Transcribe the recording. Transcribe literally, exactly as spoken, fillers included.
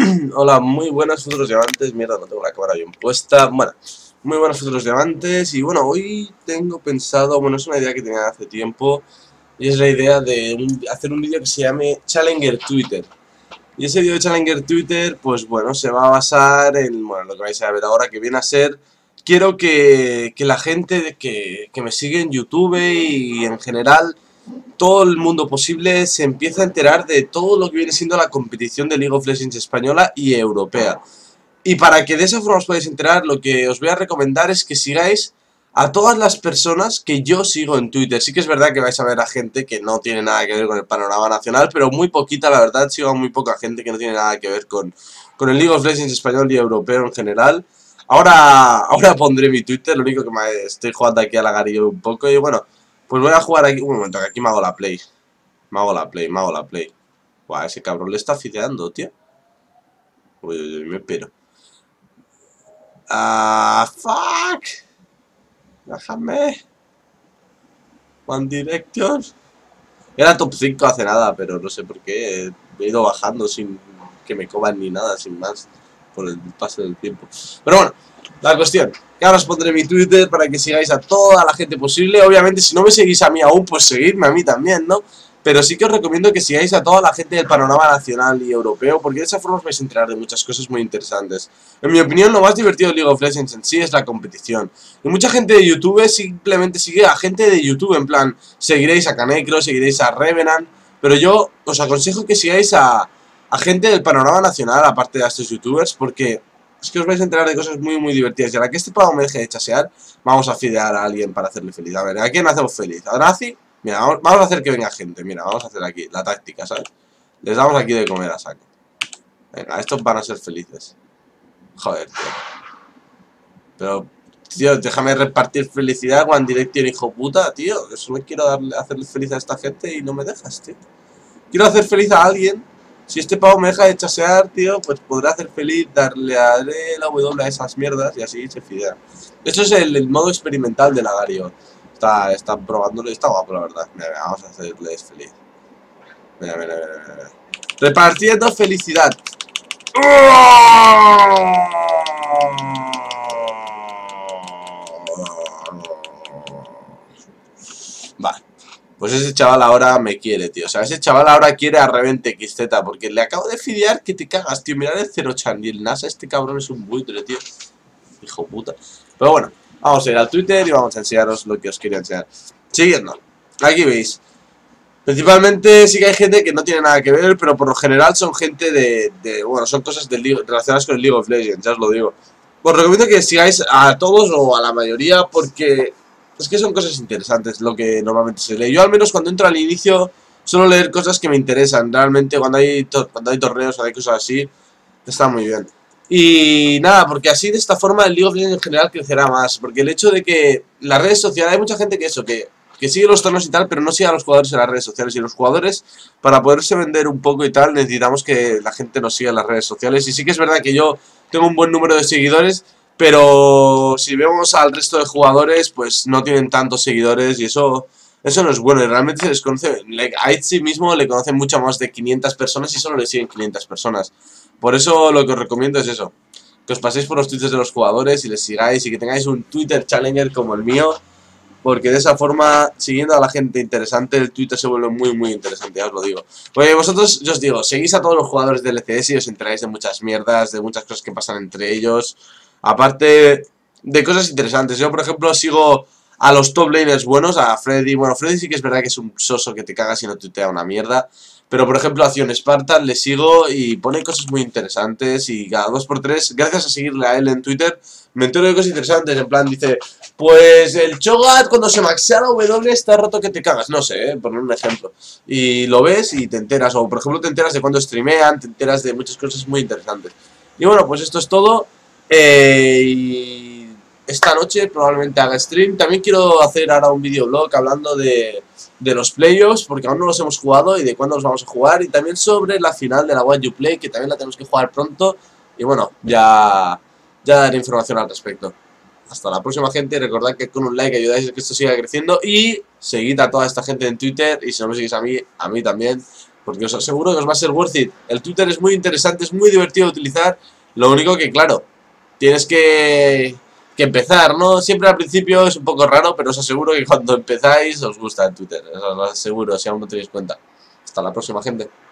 Hola, muy buenas futuros diamantes. Mierda, no tengo la cámara bien puesta. Bueno, muy buenas futuros diamantes. Y bueno, hoy tengo pensado, bueno, es una idea que tenía hace tiempo. Y es la idea de un- hacer un vídeo que se llame Challenger Twitter. Y ese vídeo de Challenger Twitter, pues bueno, se va a basar en, bueno, lo que vais a ver ahora, que viene a ser... Quiero que, que la gente de que, que me sigue en YouTube y en general todo el mundo posible se empieza a enterar de todo lo que viene siendo la competición de League of Legends española y europea. Y para que de esa forma os podáis enterar, lo que os voy a recomendar es que sigáis a todas las personas que yo sigo en Twitter. Sí que es verdad que vais a ver a gente que no tiene nada que ver con el panorama nacional, pero muy poquita, la verdad, sigo a muy poca gente que no tiene nada que ver con, con el League of Legends español y europeo en general. Ahora, ahora pondré mi Twitter, lo único que me estoy jugando aquí a la Garillo un poco y bueno, pues voy a jugar aquí, un momento, que aquí me hago la play. Me hago la play, me hago la play. Buah, ese cabrón le está fideando, tío. Uy, uy, uy, me espero. Ah, fuck. Déjame. One Direction. Era top cinco hace nada, pero no sé por qué. He ido bajando sin que me coban ni nada, sin más. Por el paso del tiempo. Pero bueno, la cuestión. Que ahora os pondré mi Twitter para que sigáis a toda la gente posible. Obviamente, si no me seguís a mí aún, pues seguidme a mí también, ¿no? Pero sí que os recomiendo que sigáis a toda la gente del panorama nacional y europeo, porque de esa forma os vais a enterar de muchas cosas muy interesantes. En mi opinión, lo más divertido de League of Legends en sí es la competición. Y mucha gente de YouTube simplemente sigue a gente de YouTube, en plan, seguiréis a Canecro, seguiréis a Revenant, pero yo os aconsejo que sigáis a, a gente del panorama nacional, aparte de a estos youtubers, porque es que os vais a enterar de cosas muy muy divertidas. Y a la que este pavo me deje de chasear, vamos a fidear a alguien para hacerle feliz. A ver, ¿a quién hacemos feliz? ¿A Nazi? Mira, vamos, vamos a hacer que venga gente. Mira, vamos a hacer aquí la táctica, ¿sabes? Les damos aquí de comer a saco. Venga, estos van a ser felices. Joder, tío. Pero, tío, déjame repartir felicidad One Direction, hijo puta, tío. Yo solo quiero darle, hacerle feliz a esta gente y no me dejas, tío. Quiero hacer feliz a alguien. Si este pavo me deja de chasear, tío, pues podré hacer feliz, darle a la W a esas mierdas y así se fidea. Eso es el, el modo experimental de Lagario. Está, está probándolo y está guapo, la verdad. Mira, mira, vamos a hacerles feliz. Mira, mira, mira, mira. Repartiendo felicidad. Vale. Pues ese chaval ahora me quiere, tío. O sea, ese chaval ahora quiere a Revente X Z. Porque le acabo de fidear que te cagas, tío. Mirad el cero chan y el NASA. Este cabrón es un buitre, tío. Hijo puta. Pero bueno, vamos a ir al Twitter y vamos a enseñaros lo que os quería enseñar. Siguiendo. Aquí veis. Principalmente sí que hay gente que no tiene nada que ver, pero por lo general son gente de... de bueno, son cosas de League, relacionadas con el League of Legends, ya os lo digo. Os recomiendo que sigáis a todos o a la mayoría porque es que son cosas interesantes lo que normalmente se lee. Yo al menos cuando entro al inicio suelo leer cosas que me interesan. Realmente cuando hay, cuando hay torneos o hay cosas así, está muy bien. Y nada, porque así de esta forma el League of Legends en general crecerá más. Porque el hecho de que las redes sociales, hay mucha gente que eso, que, que sigue los torneos y tal, pero no sigue a los jugadores en las redes sociales. Y los jugadores, para poderse vender un poco y tal, necesitamos que la gente nos siga en las redes sociales. Y sí que es verdad que yo tengo un buen número de seguidores, pero si vemos al resto de jugadores, pues no tienen tantos seguidores y eso... Eso no es bueno, y realmente se les conoce, a Itzy mismo le conocen mucho más de quinientas personas y solo le siguen quinientas personas. Por eso lo que os recomiendo es eso, que os paséis por los tweets de los jugadores y les sigáis y que tengáis un Twitter Challenger como el mío, porque de esa forma, siguiendo a la gente interesante, el Twitter se vuelve muy muy interesante, ya os lo digo. Pues vosotros, yo os digo, seguís a todos los jugadores del L C S y os enteráis de muchas mierdas, de muchas cosas que pasan entre ellos, aparte de cosas interesantes. Yo, por ejemplo, sigo a los top laners buenos, a Freddy. Bueno, Freddy sí que es verdad que es un soso que te cagas y no tuitea una mierda. Pero por ejemplo a Zion Spartan le sigo y pone cosas muy interesantes. Y cada dos por tres, gracias a seguirle a él en Twitter, me entero de cosas interesantes. En plan dice, pues el Cho'Gath cuando se maxea la W está roto que te cagas. No sé, eh, poner un ejemplo. Y lo ves y te enteras. O por ejemplo te enteras de cuando streamean, te enteras de muchas cosas muy interesantes. Y bueno, pues esto es todo. Eh, y esta noche probablemente haga stream. También quiero hacer ahora un videoblog hablando de, de los playoffs, porque aún no los hemos jugado y de cuándo los vamos a jugar. Y también sobre la final de la What You Play, que también la tenemos que jugar pronto. Y bueno, ya, ya daré información al respecto. Hasta la próxima, gente. Recordad que con un like ayudáis a que esto siga creciendo. Y seguid a toda esta gente en Twitter. Y si no me seguís a mí, a mí también. Porque os aseguro que os va a ser worth it. El Twitter es muy interesante, es muy divertido de utilizar. Lo único que, claro, tienes que, que empezar, ¿no? Siempre al principio es un poco raro, pero os aseguro que cuando empezáis os gusta el Twitter. Os lo aseguro, si aún no tenéis cuenta. Hasta la próxima, gente.